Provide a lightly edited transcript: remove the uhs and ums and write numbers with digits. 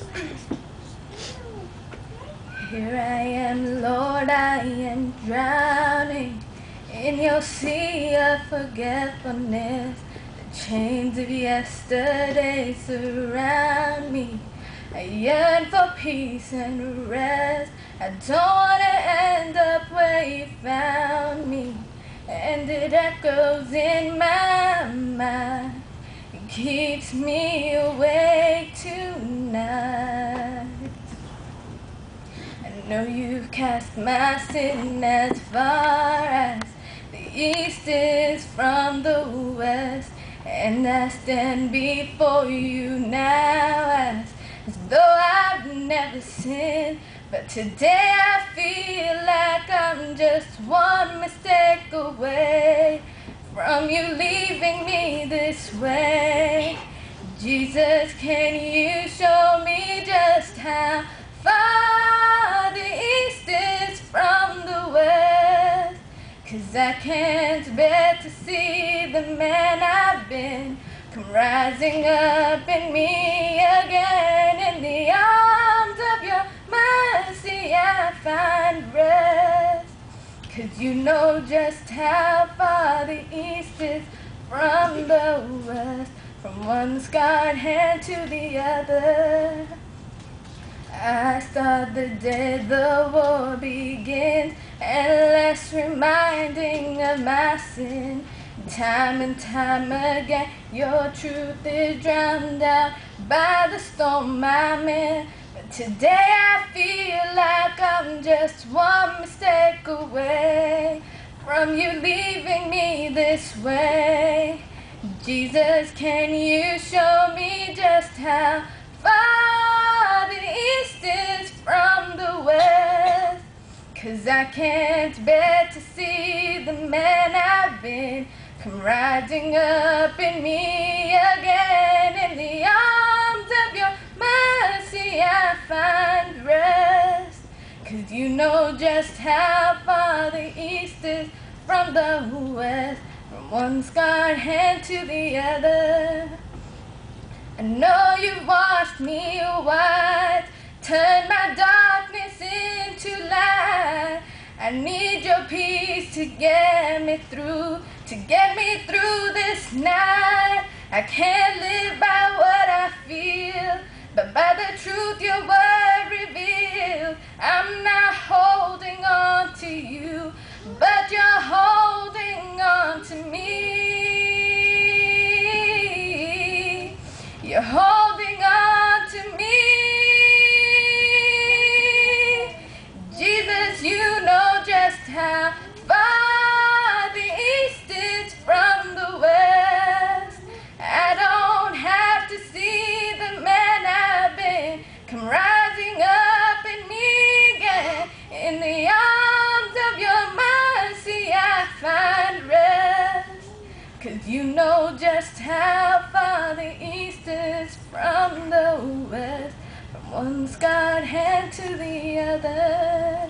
Here I am, Lord, I am drowning in your sea of forgetfulness. The chains of yesterday surround me. I yearn for peace and rest. I don't want to end up where you found me. And it echoes in my mind. It keeps me awake tonight. I know you've cast my sin as far as the east is from the west, and I stand before you now as though I've never sinned. But today I feel like I'm just one mistake away from you leaving me this way. Jesus, can you show me just how far the east is from the west? 'Cause I can't bear to see the man I've been come rising up in me again. In the arms of your mercy I find rest. 'Cause you know just how far the east is from the west, from one scarred hand to the other. I start the day the war begins, endless reminding of my sin. Time and time again, your truth is drowned out by the storm I'm in. But today I feel like I'm just one mistake away from you leaving me this way. Jesus, can you show me just how far the east is from the west? 'Cause I can't bear to see the man I've been come riding up in me again. In the arms of your mercy I find rest. 'Cause you know just how far the east is from the west, from one scarred hand to the other. I know you washed me white, turned my darkness into light. I need your peace to get me through this night. I can't live by what I feel, but by the truth your word reveals. I'm not holding on to you, but you're holding on to me. You're holding on to me. Jesus, you know just how far the east is from the west. I don't have to see the man I've been come rising up in me again. In the arms of your mercy I find rest. 'Cause you know just how far the east is from the west, from one scarred hand to the other.